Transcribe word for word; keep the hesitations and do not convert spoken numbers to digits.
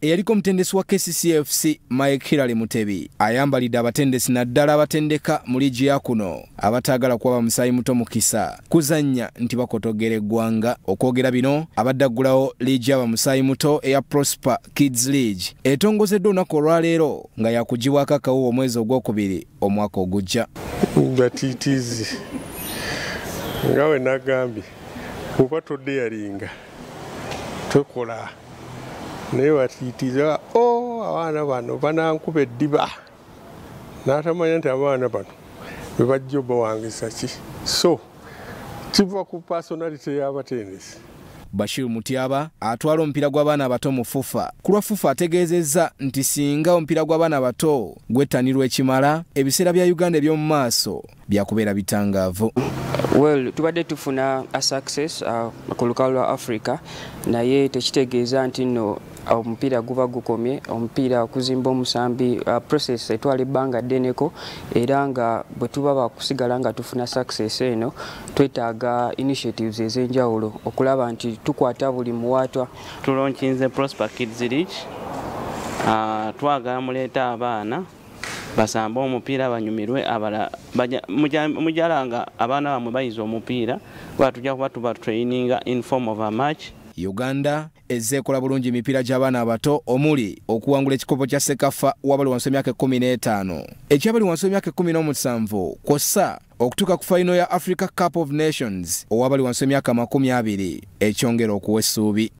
eyaliko omutendesi wa K C C F C Mike Hilary Mutebi ayambalidde abatendesi naddala abatendeka mu ligi ya kuno abataagala kuba bamusaayi muto Omukisa kuzannya nti bakotogera eggwanga. Okwogera bino abaddagulawo ligi y'abamusaayi muto eya Prosper Kids League etongozeddwa olunaku olwaleero nga yakugibwako akawuwo omwezi ogwokubiri omwaka ogujja. Batiitiizi nga we nagambye kuba toddeyalinga tokola naye batiitiiza o abaana bano banankuba eddiba n'atamanya nti abaana bano bwe bajja obawangisa ki. So kiva ku personality y'abatendesi. Bashir Mutyaba atwala omupiira gw'abaana abato mu FUFA. Ku lwa FUFA ategeezezza nti singa omupiira gw'abaana abato gwettanirwa ekimala ebiseera bya Uganda eby'omu maaso byakubeera bitangaavu. Well, tubadde tufuna a success uh, ku lukalu lwa Africa naye tekitegeeza nti nno omupiira guba gukomye. Omupiira kuzimba omusambi uh, process etwala ebbanga ddeneko era nga bwe tuba bakusigala nga tufuna success eno twetaaga initiatives ez'enjawulo okulaba nti tukwata buli muwaatwa. Tulonkinze Prosper Kids League uh, twagala muleeta abaana basamba omupiira banyumirwe abala mujala nga abaana bamwe bayiza omupiira batujja kuba tuba traininga in form of a match. Uganda ezzeekola bulungi emipiira gy'abaana abato omuli okuwangula ekikopo kya Sekafa wabali wansi w'emyaka ekkumi n'etaano ekyabali wansi w'emyaka ekkumi n'omusanvu kw'ossa okutuuka ku fayino ya Africa Cup of Nations owabali wansi w'emyaka makumi abiri ekyongera okuwa essuubi.